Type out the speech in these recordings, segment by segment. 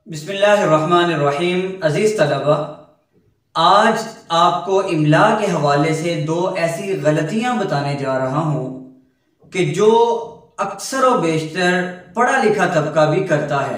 बिस्मिल्लाहिर्रहमानिर्रहीम। अजीज़ तलबा, आज आपको इमला के हवाले से दो ऐसी गलतियां बताने जा रहा हूं कि जो अक्सर व बेशतर पढ़ा लिखा तबका भी करता है।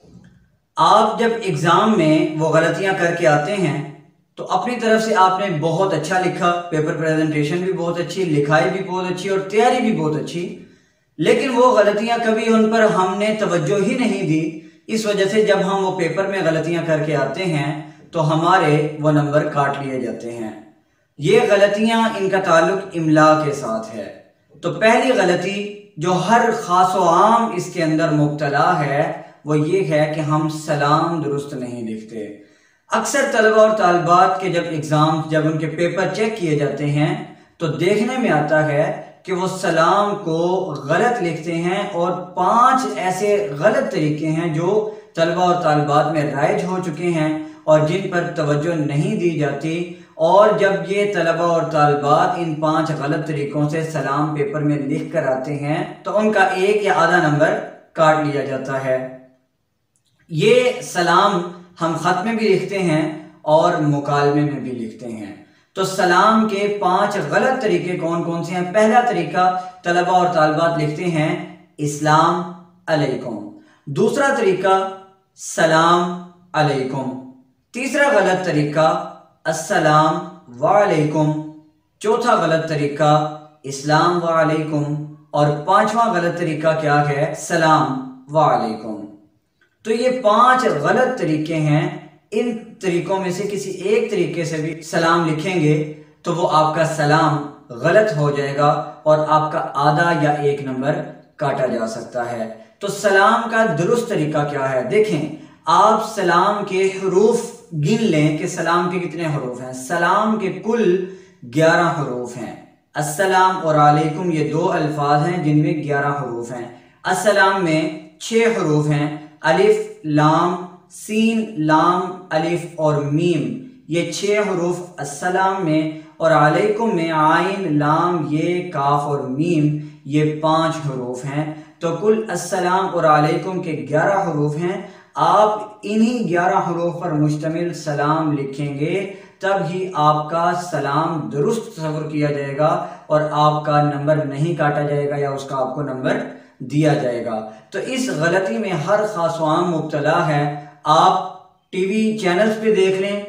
आप जब एग्ज़ाम में वो गलतियां करके आते हैं तो अपनी तरफ से आपने बहुत अच्छा लिखा, पेपर प्रेजेंटेशन भी बहुत अच्छी, लिखाई भी बहुत अच्छी और तैयारी भी बहुत अच्छी, लेकिन वो गलतियां कभी उन पर हमने तवज्जो ही नहीं दी। इस वजह से जब हम वो पेपर में गलतियां करके आते हैं तो हमारे वो नंबर काट लिए जाते हैं। ये गलतियां, इनका ताल्लुक इमला के साथ है। तो पहली गलती जो हर खास व आम इसके अंदर मुब्तला है वो ये है कि हम सलाम दुरुस्त नहीं लिखते। अक्सर तलबा और तालिबात के जब उनके पेपर चेक किए जाते हैं तो देखने में आता है कि वो सलाम को गलत लिखते हैं और 5 ऐसे गलत तरीके हैं जो तलबा और तालिबात में राइज हो चुके हैं और जिन पर तवज्जो नहीं दी जाती। और जब ये तलबा और तालिबात इन 5 गलत तरीकों से सलाम पेपर में लिख कर आते हैं तो उनका 1 या आधा नंबर काट लिया जाता है। ये सलाम हम खत में भी लिखते हैं और मुकालमे में भी लिखते हैं। तो सलाम के 5 गलत तरीके कौन कौन से हैं? पहला तरीका, तलबा और तालिबात लिखते हैं इस्लाम अलैकुम। दूसरा तरीका, सलाम अलैकुम। तीसरा गलत तरीका, अस्सलाम वालेकुम। चौथा गलत तरीका, इस्लाम वालेकुम। और 5वां गलत तरीका क्या है? सलाम वालेकुम। तो ये 5 गलत तरीके हैं। इन तरीकों में से किसी एक तरीके से भी सलाम लिखेंगे तो वो आपका सलाम गलत हो जाएगा और आपका आधा या 1 नंबर काटा जा सकता है। तो सलाम का दुरुस्त तरीका क्या है? देखें, आप सलाम के हरूफ गिन लें कि सलाम के कितने हरूफ हैं। सलाम के कुल 11 हरूफ हैं। अस्सलाम और अलैकुम ये 2 अल्फाज हैं जिनमें 11 हरूफ हैं। अस्सलाम में 6 हरूफ हैं, अलिफ, लाम, सीन, लाम, अलिफ और मीम, ये 6 हरूफ अस्सलाम में। और अलैकुम में आइन, लाम, ये, काफ और मीम, ये 5 हरूफ हैं। तो कुल अस्सलाम और अलैकुम के 11 हरूफ हैं। आप इन्हीं 11 हरूफ पर मुश्तमिल सलाम लिखेंगे तब ही आपका सलाम दुरुस्त तस्वुर किया जाएगा और आपका नंबर नहीं काटा जाएगा या उसका आपको नंबर दिया जाएगा। तो इस गलती में हर खास व आम मुब्तला है। आप टीवी चैनल्स पे देख लें,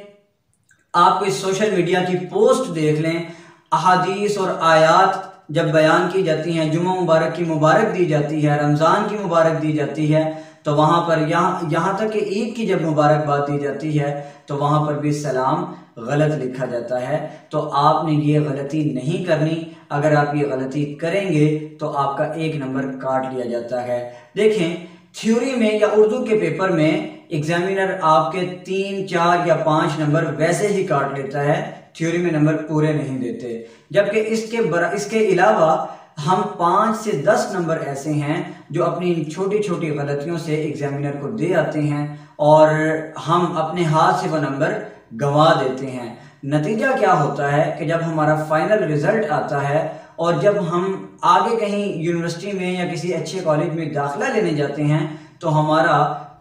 आप कोई सोशल मीडिया की पोस्ट देख लें, अहादीस और आयात जब बयान की जाती हैं, जुम्मा मुबारक की मुबारक दी जाती है, रमज़ान की मुबारक दी जाती है, तो वहाँ पर यहाँ तक कि ईद की जब मुबारकबाद दी जाती है तो वहाँ पर भी सलाम गलत लिखा जाता है। तो आपने ये गलती नहीं करनी। अगर आप ये गलती करेंगे तो आपका 1 नंबर काट लिया जाता है। देखें, थ्योरी में या उर्दू के पेपर में एग्जामिनर आपके 3, 4 या 5 नंबर वैसे ही काट लेता है, थ्योरी में नंबर पूरे नहीं देते। जबकि इसके अलावा हम 5 से 10 नंबर ऐसे हैं जो अपनी छोटी छोटी गलतियों से एग्जामिनर को दे आते हैं और हम अपने हाथ से वो नंबर गंवा देते हैं। नतीजा क्या होता है कि जब हमारा फाइनल रिजल्ट आता है और जब हम आगे कहीं यूनिवर्सिटी में या किसी अच्छे कॉलेज में दाखिला लेने जाते हैं तो हमारा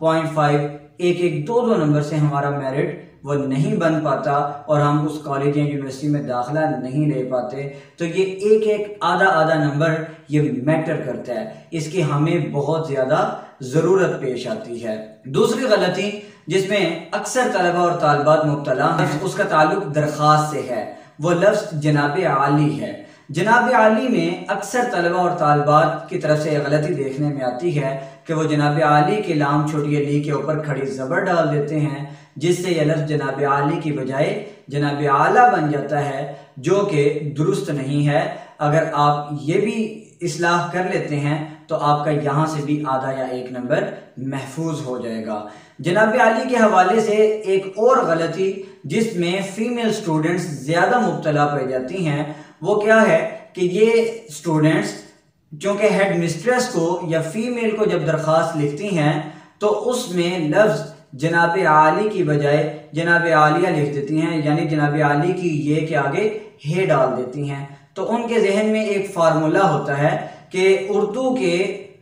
0.5, 1-1, 2-2 नंबर से हमारा मेरिट वो नहीं बन पाता और हम उस कॉलेज या यूनिवर्सिटी में दाखिला नहीं ले पाते। तो ये 1-1, आधा नंबर ये मैटर करता है, इसकी हमें बहुत ज़्यादा ज़रूरत पेश आती है। दूसरी गलती जिसमें अक्सर तलबा और तालिबात मुब्तला हैं उसका ताल्लुक दरख्वास्त से है। वो लफ्ज़ जनाब आली है। जनाब आली में अक्सर तलबा और तालिबात की तरफ से गलती देखने में आती है कि वो जनाब आली के लाम छोटी अली के ऊपर खड़ी ज़बर डाल देते हैं जिससे यह लफ्ज़ जनाब आली की बजाय जनाब आला बन जाता है, जो कि दुरुस्त नहीं है। अगर आप ये भी इस्लाह कर लेते हैं तो आपका यहाँ से भी आधा या 1 नंबर महफूज हो जाएगा। जनाब आली के हवाले से एक और गलती जिसमें फीमेल स्टूडेंट्स ज़्यादा मुब्तला पाई जाती हैं वो क्या है कि ये स्टूडेंट्स चूँकि हेड मिस्ट्रेस को या फीमेल को जब दरख्वास्त लिखती हैं तो उसमें लफ्ज़ जनाब आली की बजाय जनाब आलिया लिख देती हैं, यानी जनाब आली की ये के आगे हे डाल देती हैं। तो उनके जहन में एक फार्मूला होता है कि उर्दू के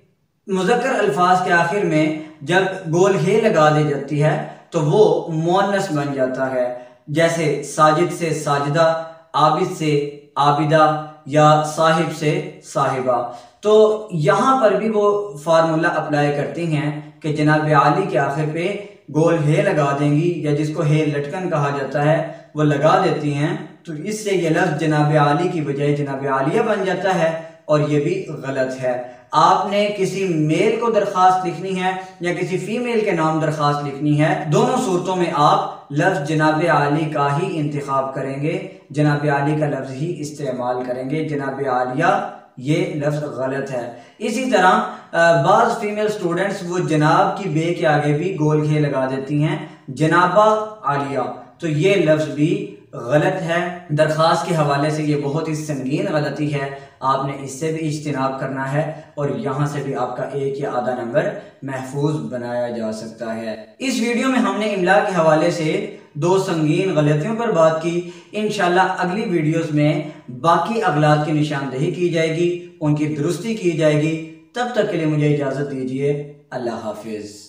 मुज़क्कर अल्फाज के आखिर में जब गोल हे लगा दी जाती है तो वो मुअन्नस बन जाता है, जैसे साजिद से साजिदा, आबिद से आबिदा या साहिब से साहिबा। तो यहाँ पर भी वो फार्मूला अप्लाई करती हैं कि जनाब आली के आखिर पे गोल हे लगा देंगी, या जिसको हे लटकन कहा जाता है वो लगा देती हैं, तो इससे ये लफ्ज़ जनाब आली की बजाय जनाब आलिया बन जाता है, और ये भी गलत है। आपने किसी मेल को दरखास्त लिखनी है या किसी फीमेल के नाम दरखास्त लिखनी है, दोनों सूरतों में आप लफ्ज़ जनाब आली का ही इंतखाब करेंगे, जनाब आली का लफ्ज़ ही इस्तेमाल करेंगे। जनाब आलिया ये लफ्ज़ गलत है। इसी तरह बाज़ फीमेल स्टूडेंट्स वो जनाब की बे के आगे भी गोल घे लगा देती हैं, जनाबा आलिया, तो ये लफ्ज़ भी गलत है। दरखास्त के हवाले से ये बहुत ही संगीन गलती है, आपने इससे भी इज्तिनाब करना है, और यहाँ से भी आपका एक या आधा नंबर महफूज बनाया जा सकता है। इस वीडियो में हमने इमला के हवाले से 2 संगीन गलतियों पर बात की। इंशाल्लाह अगली वीडियोस में बाकी अगलात की निशानदेही की जाएगी, उनकी दुरुस्ती की जाएगी। तब तक के लिए मुझे इजाज़त दीजिए। अल्लाह हाफिज़।